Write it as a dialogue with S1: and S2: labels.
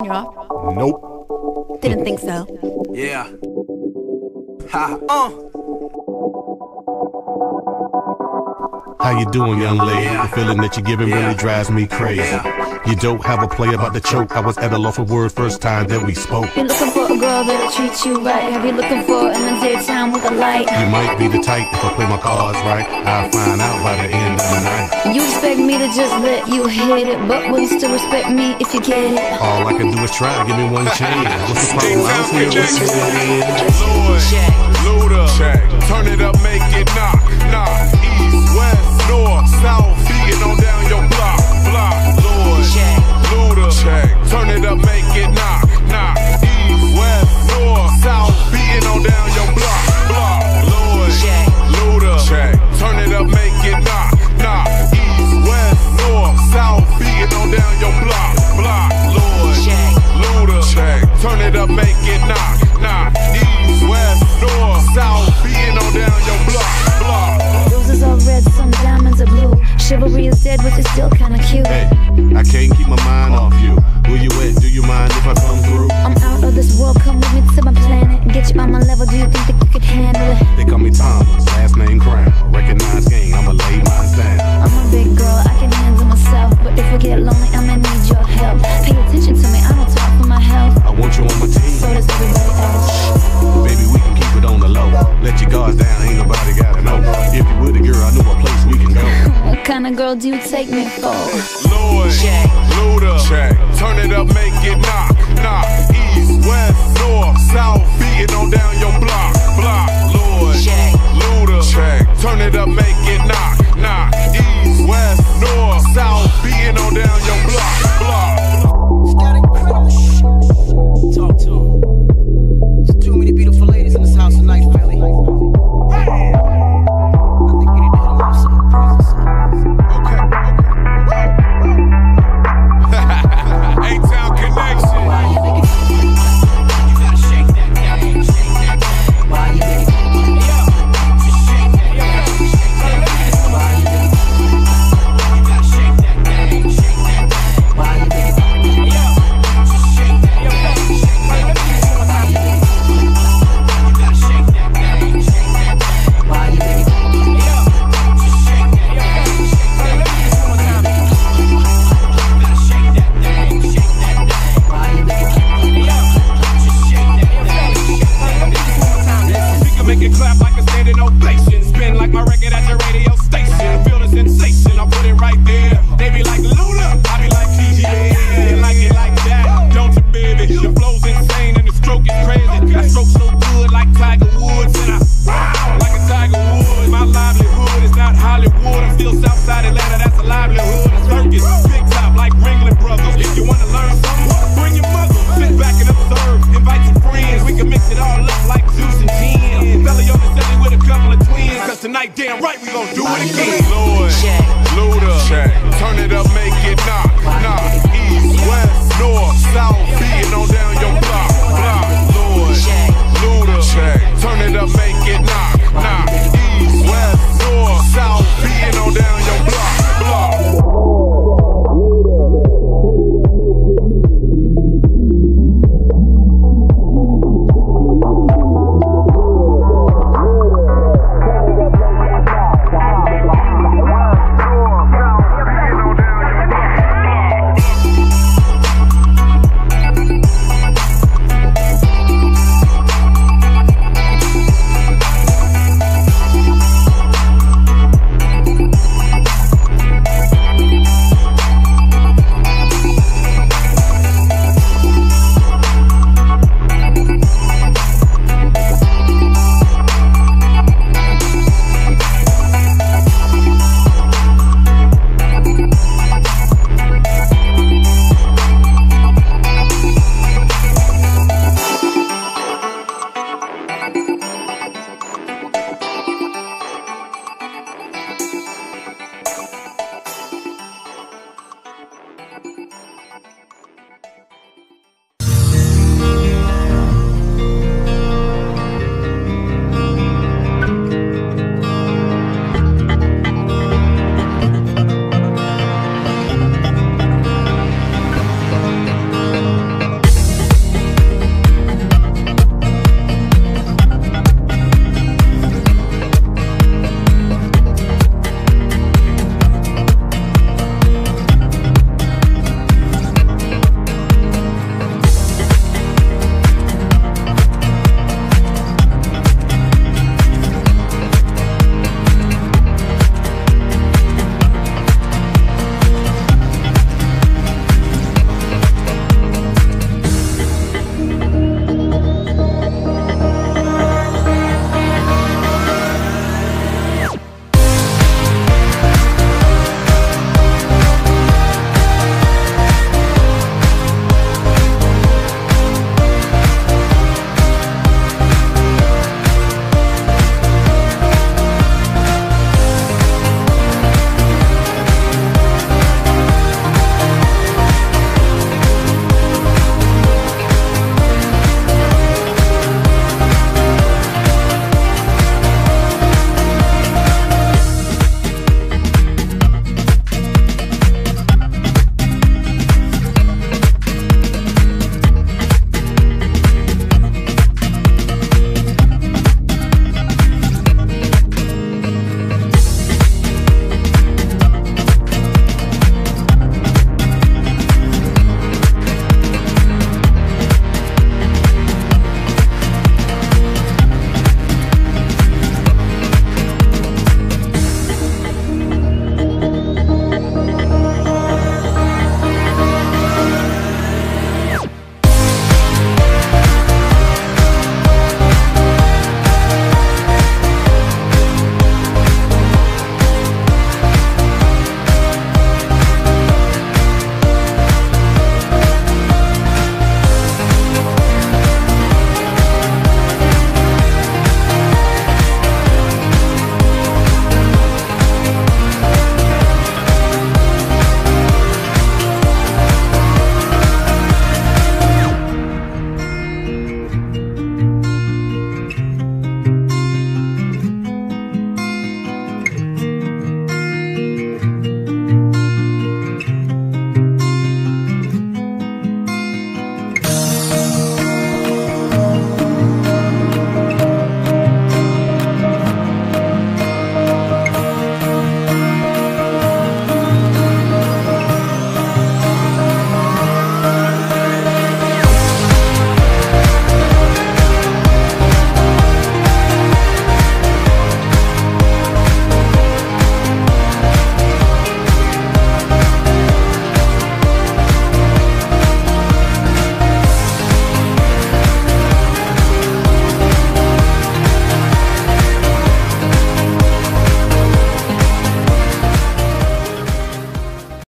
S1: You're off?
S2: Nope.
S1: Didn't think so.
S3: Yeah. Ha.
S2: How you doing, young lady? The feeling that you're giving really drives me crazy. You don't have a play about the choke. I was at a loss for words first time that we spoke.
S4: You're looking for a girl that'll treat you right. Have you looking for in the daytime with a light?
S2: You might be the type if I play my cards right. I'll find out by the end of the night.
S4: You expect me to just let you hit it, but will you still respect me if you get it?
S2: All I can do is try. Give me one chance. What's the problem? I don't see what's it.
S5: Lord, Luda, check. Turn it up, make it knock, knock. East, west, north, south, beating on down your block, block. Lord, check. Luda, check. Turn it up, make it knock, knock. East, west, north, south, beating on down your block, block. Lord, check. Luda, check. Turn it up, make it knock, knock. East, west, north, south, beating on down your block, block. Lord, check. Luda, check. Turn it up, make it knock, knock. East, west, north, south, beating on down your block, block.
S4: Roses are red, some diamonds are blue. Chivalry is dead, but it's still kinda cute.
S2: Hey, I can't keep my mind off you. Where you at? Do you mind if I come through?
S4: I'm out of this world, come with me to my planet. Get you on my level, do you think that you could handle it?
S2: They call me Thomas, last name Crown. Recognize game, I'ma lay mine down.
S4: I'm a big girl, I can handle myself. But if I get lonely, I'ma need your help. Pay attention to me, I don't talk for my health.
S2: I want you on my team.
S4: So does everybody else.
S2: Baby, we can keep it on the low. Let your guards down, ain't nobody gotta know. If you with a girl, I know a place we can go.
S4: What kind of girl do you take me for?
S5: Lord, check. Luda, check. Turn it up, make it knock, knock. East, west, north, south, beating on down your block, block. Lord, check. Luda, check. Turn it up, make it knock, knock. East, west, north, south, beating on down your block, block.
S3: Talk to him. There's too many beautiful ladies in this house tonight, Philly. I think you need to hit him off some praises.
S5: Okay. A-Town Connection.
S3: Why you make it? You gotta shake that thing, shake that thing. Why you make it? Yo, just shake that thing, shake that thing. Why you make it? You gotta shake that thing, shake that thing. Why you make it? Yo, just shake that thing, shake that thing. Why you make it? You gotta shake that thing, shake that thing. Why you make it? Yo, just shake that thing, shake that thing. Why you make it? You gotta shake that thing, shake that thing. Why you make it? Yo, just shake that thing, shake that thing.
S5: We can make it clap like a standing ovation. Spin like my record at your radio station. Feel the sensation, I put it right there. They be like Luna, I be like TGA. Like it like that, don't you, baby? The flow's insane and the stroke is crazy. I stroke so good like Tiger Woods, and I wow like a Tiger Woods. My livelihood is not Hollywood. I'm still Southside Atlanta, that's a livelihood. A circus, big top like Ringling Brothers. If you wanna learn something, bring your mother. Sit back and observe, invite your friends. We can mix it all up like Zeus and Jen. Belly on the celly with a couple of twins. Cause tonight, damn right, we gon' do it again. Lord, Luda, check. Turn it up, make it knock, knock. East, west, north,